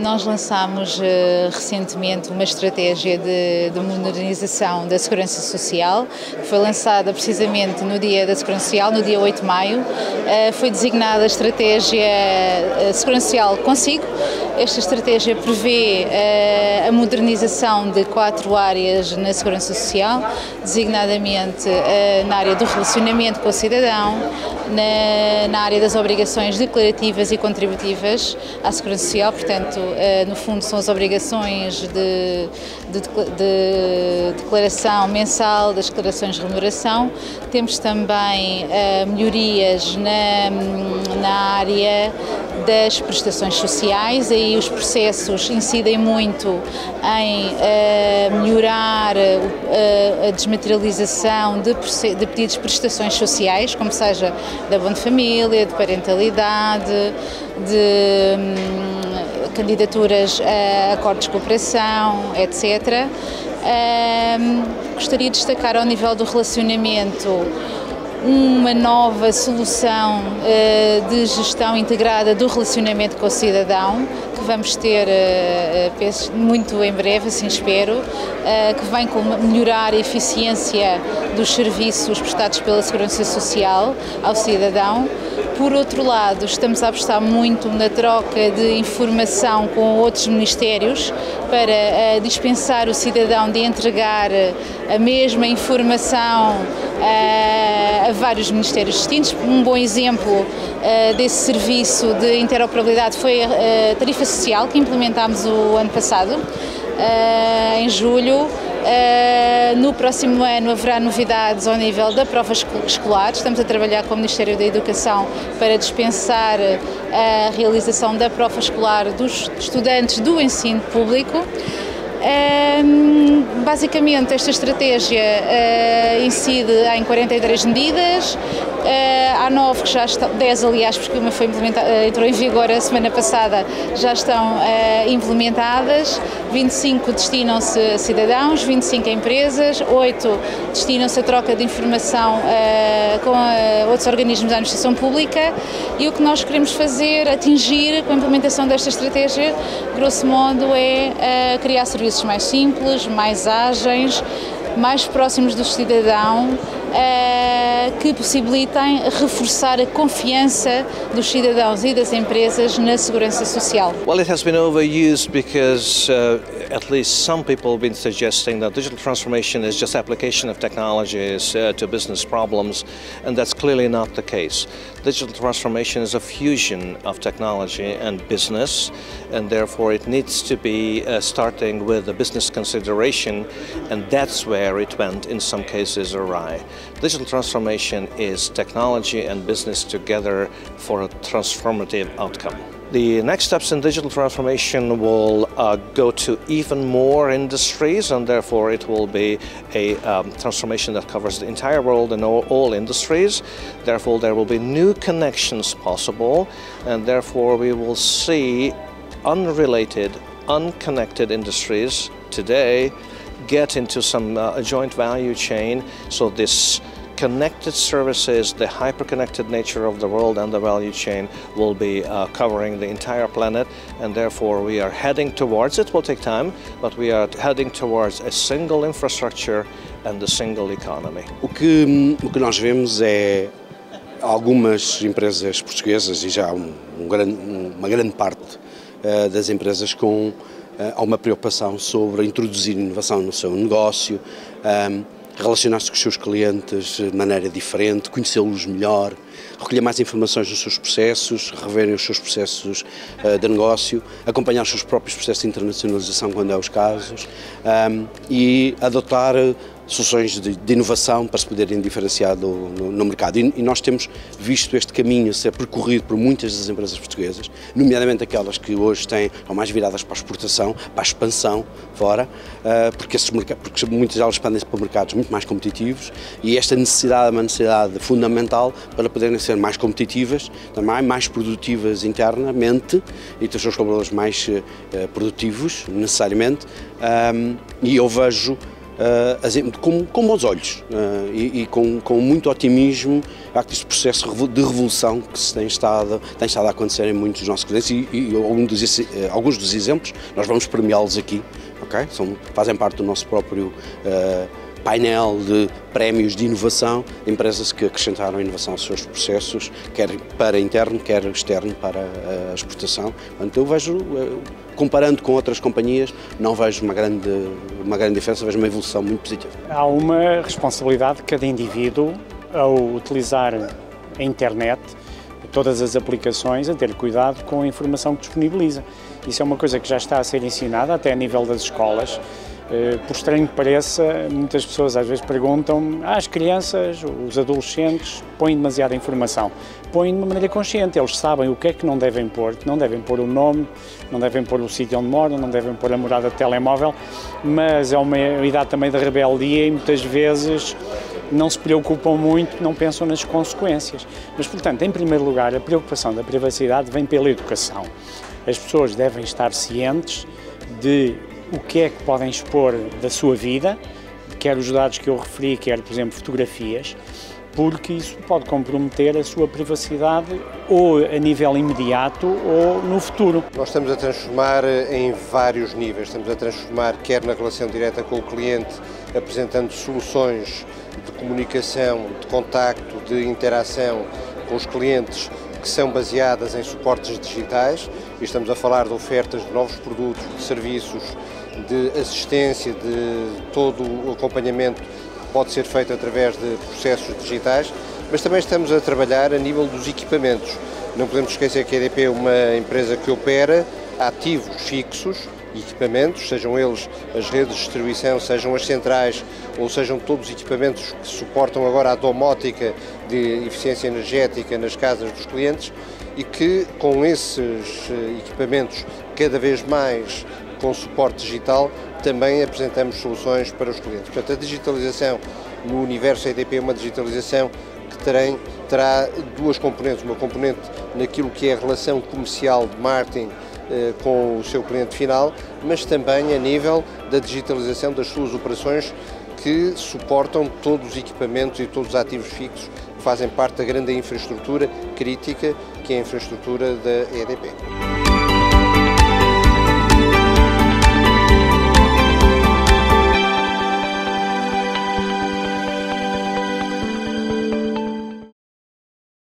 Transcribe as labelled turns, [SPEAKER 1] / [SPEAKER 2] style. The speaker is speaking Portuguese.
[SPEAKER 1] Nós lançámos recentemente uma estratégia de modernização da Segurança Social, que foi lançada precisamente no Dia da Segurança Social, no dia 8 de maio. Foi designada a estratégia Segurança Social Consigo. Esta estratégia prevê a modernização de 4 áreas na Segurança Social, designadamente na área do relacionamento com o cidadão, na área das obrigações declarativas e contributivas à Segurança Social, portanto, no fundo são as obrigações de declaração mensal, das declarações de remuneração. Temos também melhorias na área das prestações sociais, aí os processos incidem muito em melhorar a desmaterialização de pedidos de prestações sociais, como seja de abono de família, de parentalidade, de candidaturas a acordos de cooperação, etc. Gostaria de destacar ao nível do relacionamento uma nova solução de gestão integrada do relacionamento com o cidadão, que vamos ter, penso, muito em breve, assim espero, que vem com melhorar a eficiência dos serviços prestados pela Segurança Social ao cidadão. Por outro lado, estamos a apostar muito na troca de informação com outros ministérios para dispensar o cidadão de entregar a mesma informação a vários ministérios distintos. Um bom exemplo desse serviço de interoperabilidade foi a tarifa social que implementámos o ano passado, em julho. No próximo ano haverá novidades ao nível da prova escolar. Estamos a trabalhar com o Ministério da Educação para dispensar a realização da prova escolar dos estudantes do ensino público. Basicamente, esta estratégia incide em 43 medidas. Há 9 que já estão, 10 aliás, porque uma foi entrou em vigor a semana passada, já estão implementadas. 25 destinam-se a cidadãos, 25 a empresas, 8 destinam-se a troca de informação com outros organismos da administração pública, e o que nós queremos fazer, atingir com a implementação desta estratégia, grosso modo, é criar serviços mais simples, mais ágeis, mais próximos do cidadão, que possibilitem reforçar a confiança dos cidadãos e das empresas na segurança social.
[SPEAKER 2] Well, it has been overused because at least some people have been suggesting that digital transformation is just application of technologies to business problems, and that's clearly not the case. Digital transformation is a fusion of technology and business, and therefore it needs to be starting with a business consideration, and that's where it went in some cases awry. Digital transformation is technology and business together for a transformative outcome. The next steps in digital transformation will go to even more industries, and therefore it will be a transformation that covers the entire world and all industries. Therefore there will be new connections possible, and therefore we will see unrelated, unconnected industries today get into some joint value chain. So this connected services, the hyper-connected nature of the world and the value chain will be covering the entire planet, and therefore we are heading towards, it will take time, but we are heading towards a single infrastructure and a single economy.
[SPEAKER 3] O que nós vemos é algumas empresas portuguesas, e já uma grande parte das empresas, com uma preocupação sobre introduzir inovação no seu negócio, relacionar-se com os seus clientes de maneira diferente, conhecê-los melhor, recolher mais informações dos seus processos, reverem os seus processos de negócio, acompanhar os seus próprios processos de internacionalização quando é os casos, e adotar soluções de inovação para se poderem diferenciar no mercado. E nós temos visto este caminho ser percorrido por muitas das empresas portuguesas, nomeadamente aquelas que hoje estão mais viradas para a exportação, para a expansão fora, porque muitas delas expandem-se para mercados muito mais competitivos, e esta necessidade é uma necessidade fundamental para poderem ser mais competitivas, também mais produtivas internamente, e ter os seus colaboradores mais produtivos, necessariamente, e eu vejo com bons olhos e com muito otimismo este processo de revolução que se tem estado a acontecer em muitos dos nossos clientes e alguns dos exemplos nós vamos premiá-los aqui, okay? Fazem parte do nosso próprio painel de prémios de inovação, empresas que acrescentaram inovação aos seus processos, quer para interno, quer externo para a exportação. Portanto, eu vejo, comparando com outras companhias, não vejo uma grande diferença, vejo uma evolução muito positiva.
[SPEAKER 4] Há uma responsabilidade de cada indivíduo ao utilizar a internet, todas as aplicações, a ter cuidado com a informação que disponibiliza. Isso é uma coisa que já está a ser ensinada até a nível das escolas. Por estranho que pareça, muitas pessoas às vezes perguntam as crianças, os adolescentes põem demasiada informação. Põem de uma maneira consciente, eles sabem o que é que não devem pôr o nome, não devem pôr o sítio onde moram, não devem pôr a morada de telemóvel, mas é uma idade também da rebeldia e muitas vezes não se preocupam muito, não pensam nas consequências. Mas, portanto, em primeiro lugar, a preocupação da privacidade vem pela educação. As pessoas devem estar cientes de o que é que podem expor da sua vida, quer os dados que eu referi, quer, por exemplo, fotografias, porque isso pode comprometer a sua privacidade ou a nível imediato ou no futuro.
[SPEAKER 5] Nós estamos a transformar em vários níveis, estamos a transformar quer na relação direta com o cliente, apresentando soluções de comunicação, de contacto, de interação com os clientes que são baseadas em suportes digitais, e estamos a falar de ofertas de novos produtos, de serviços, de assistência, de todo o acompanhamento que pode ser feito através de processos digitais, mas também estamos a trabalhar a nível dos equipamentos. Não podemos esquecer que a EDP é uma empresa que opera ativos fixos, equipamentos, sejam eles as redes de distribuição, sejam as centrais ou sejam todos os equipamentos que suportam agora a domótica de eficiência energética nas casas dos clientes e que com esses equipamentos cada vez mais com suporte digital também apresentamos soluções para os clientes. Portanto, a digitalização no universo EDP é uma digitalização que terá duas componentes, uma componente naquilo que é a relação comercial de marketing com o seu cliente final, mas também a nível da digitalização das suas operações que suportam todos os equipamentos e todos os ativos fixos que fazem parte da grande infraestrutura crítica que é a infraestrutura da EDP.